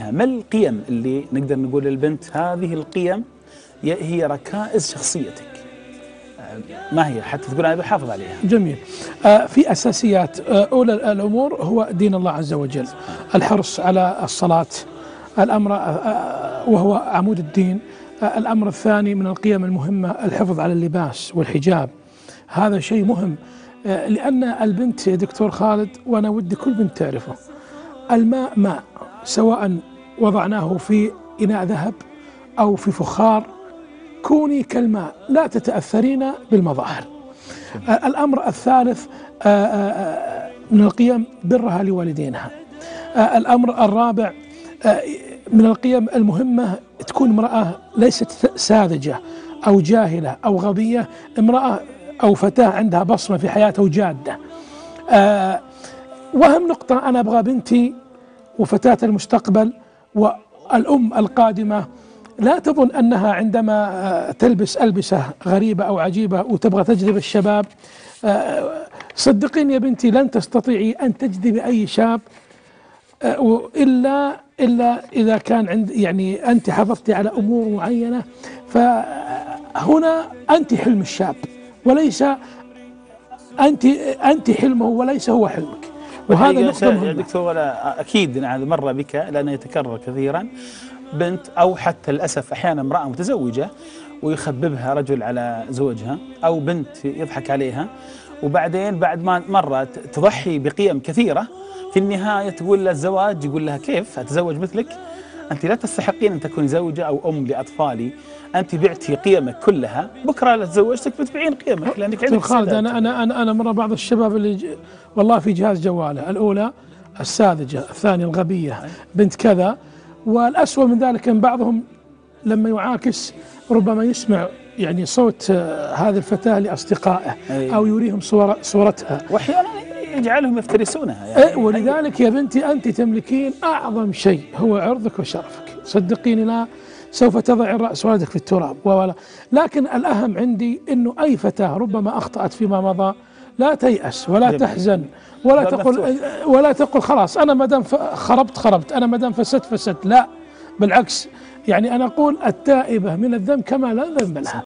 ما القيم اللي نقدر نقول للبنت هذه القيم هي ركائز شخصيتك؟ ما هي حتى تقول أنا بحافظ عليها؟ جميل. في أساسيات. أولى الأمور هو دين الله عز وجل، الحرص على الصلاة، الأمر وهو عمود الدين. الأمر الثاني من القيم المهمة الحفظ على اللباس والحجاب، هذا شيء مهم، لأن البنت يا دكتور خالد، وأنا ودي كل بنت تعرفه، الماء ماء، سواء وضعناه في إناء ذهب أو في فخار، كوني كالماء لا تتأثرين بالمظاهر. الأمر الثالث من القيم برها لوالدينها. الأمر الرابع من القيم المهمة تكون امرأة ليست ساذجة أو جاهلة أو غبية، امرأة أو فتاة عندها بصمة في حياتها وجادة. وأهم نقطة أنا أبغى بنتي وفتاة المستقبل والأم القادمة لا تظن أنها عندما تلبس ألبسة غريبة أو عجيبة وتبغى تجذب الشباب، صدقيني يا بنتي لن تستطيعي أن تجذبي أي شاب إلا إذا كان يعني أنت حافظتي على أمور معينة. فهنا أنت حلم الشاب وليس أنت حلمه وليس هو حلمك، وهذا نقطة مهمة. دكتور أكيد هذا مر بك لأنه يتكرر كثيرا، بنت أو حتى للأسف أحيانا امرأة متزوجة ويخببها رجل على زوجها، أو بنت يضحك عليها، وبعدين بعد ما مرت تضحي بقيم كثيرة، في النهاية تقول له الزواج، يقول لها كيف أتزوج مثلك؟ أنت لا تستحقين أن تكوني زوجة أو أم لأطفالي، أنت بعتي قيمك كلها، بكرة لا تزوجتك بتبيعين قيمك لأنك عندك خالد. أنا مرة بعض الشباب اللي والله في جهاز جواله، الأولى الساذجة، الثانية الغبية بنت كذا، والأسوأ من ذلك أن بعضهم لما يعاكس ربما يسمع يعني صوت هذه الفتاة لأصدقائه أو يريهم صورتها، وأحيانا يجعلهم يفترسونها يعني. ولذلك يا بنتي أنت تملكين أعظم شيء هو عرضك وشرفك، صدقيني لا سوف تضع الرأس ولدك في التراب لكن الأهم عندي أنه أي فتاة ربما أخطأت فيما مضى لا تيأس ولا تحزن ولا تقول خلاص أنا ما دام خربت، أنا ما دام فسدت، لا بالعكس، يعني أنا أقول التائبة من الذنب كما لا ذنب لها.